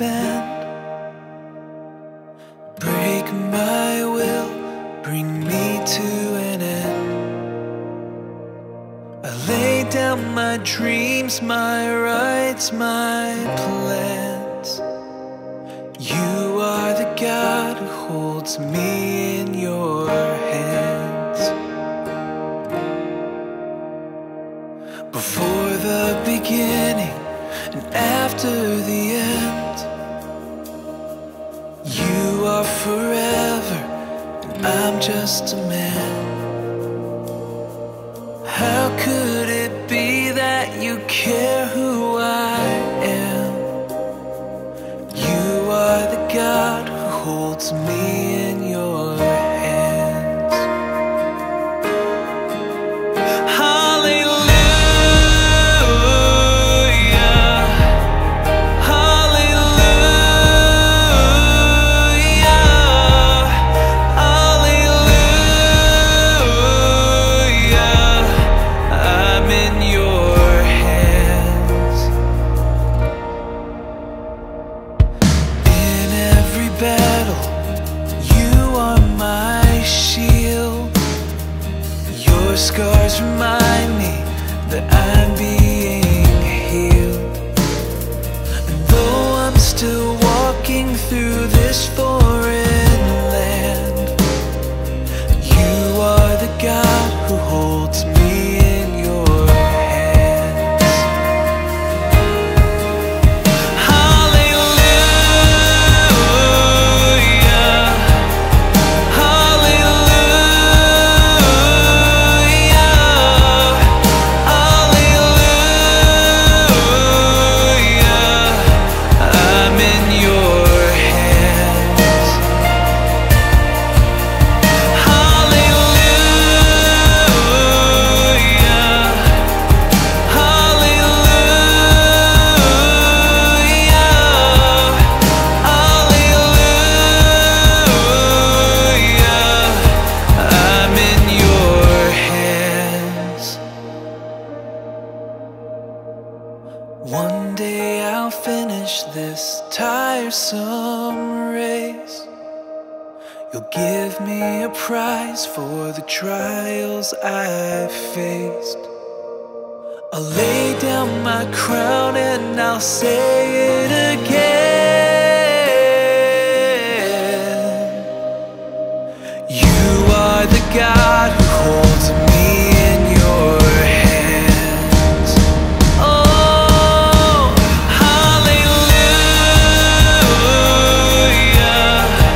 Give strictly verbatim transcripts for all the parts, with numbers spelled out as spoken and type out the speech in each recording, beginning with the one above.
bend. Break my will, bring me to an end. I lay down my dreams, my rights, my plans. You are the God who holds me in your hands. Before the beginning and after the end, you are forever and I'm just a man. How could it be that you care who I am? You are the God who holds me in your hands. Hallelujah, hallelujah, hallelujah. I'm in your hands. In every battle, you are my shield. Your scars remind me that I'm being healed. And though I'm still walking through this foreign land, you are the God who holds me in your hands. Hallelujah, hallelujah, hallelujah. I'm in your hands. One day I'll finish this tiresome race. You'll give me a prize for the trials I've faced. I'll lay down my crown and I'll say it again. You are the God who holds me in your hands. Oh, hallelujah,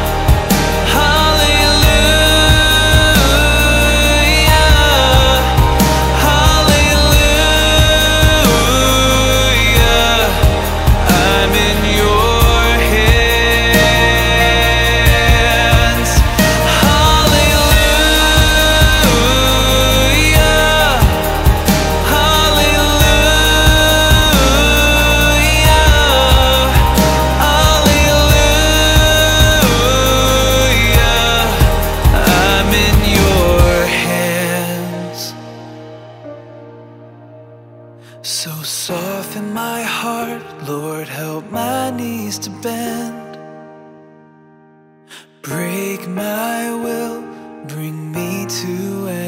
hallelujah, hallelujah. I'm in your hands. Hallelujah, hallelujah, hallelujah. I'm in your hands. So soften my heart, Lord, help my knees to bend. Break my will, bring me to an end.